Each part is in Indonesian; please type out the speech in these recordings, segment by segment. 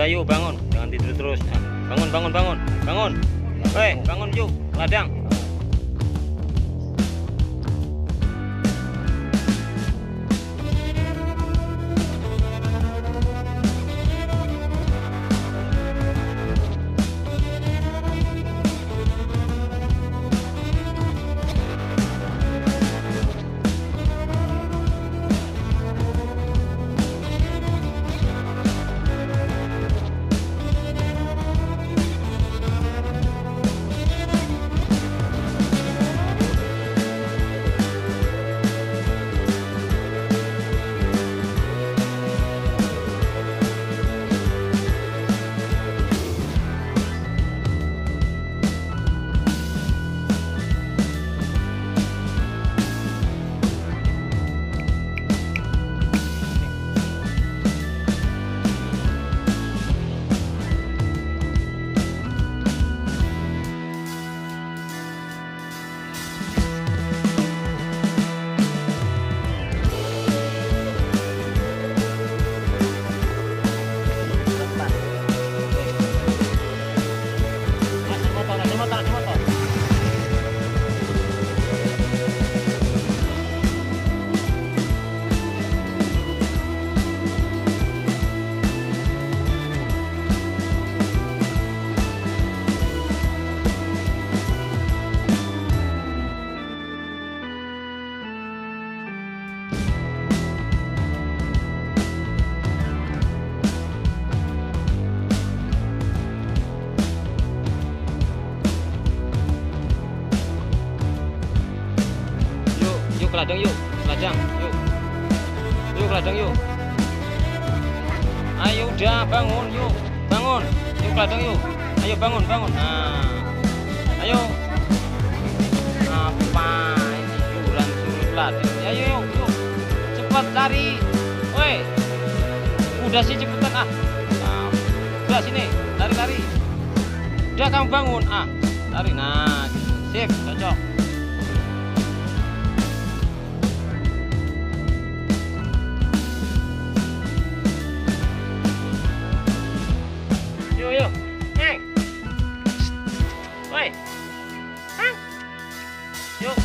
Udah yuk bangun, jangan tidur terus. Nah, bangun, bangun, bangun, bangun. Woi, bangun yuk, ladang. Ladang yuk, ladang yuk, yuk ladang yuk. Ayo udah bangun yuk, bangun, yuk ladang yuk. Ayo bangun, bangun. Nah, ayo. Apa ini tiduran suruh ladang? Ayo yuk, yuk, cepat lari. Woi, udah sih cepetan ah. Nah, udah sini, lari-lari. Udah kamu bangun ah, lari. Nah, sip, cocok. Yuk, hei, woi, yuk,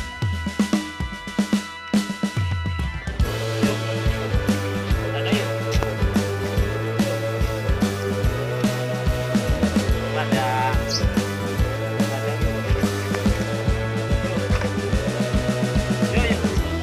ada yuk, ladang, yuk, yuk.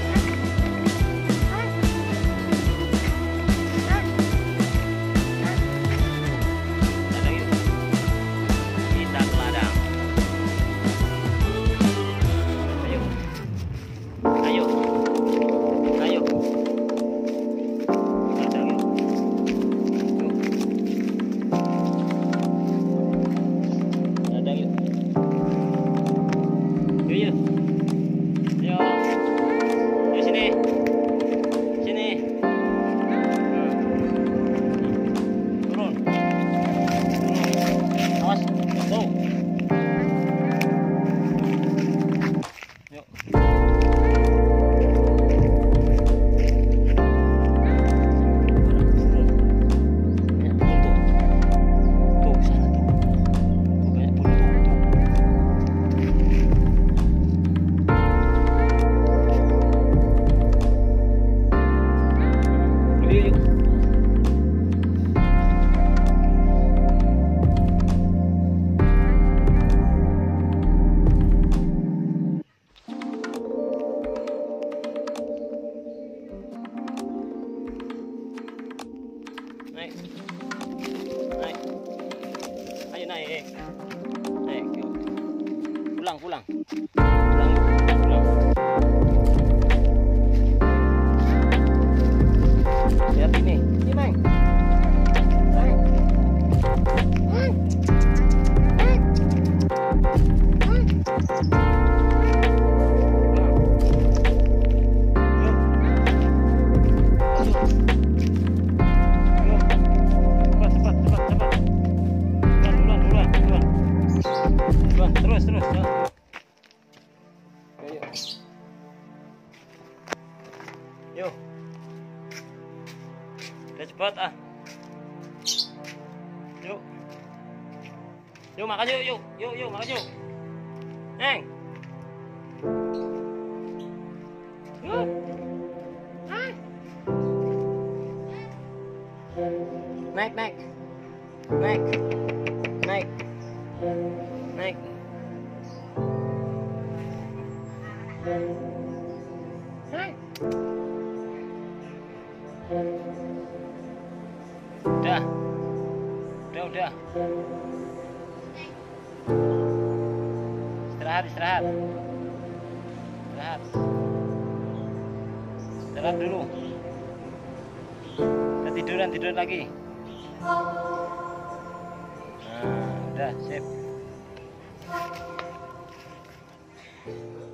Naik, naik, ayo naik, naik, yuk. Pulang, pulang, pulang, pulang. Lihat ini Meng. Naik. Terus ya. Yuk. Udah cepat ah. Yuk makan yuk, yuk makan yuk. Neng. Yuk. Naik. Naik. Udah. Istirahat dulu. Tiduran lagi. Nah, udah sip.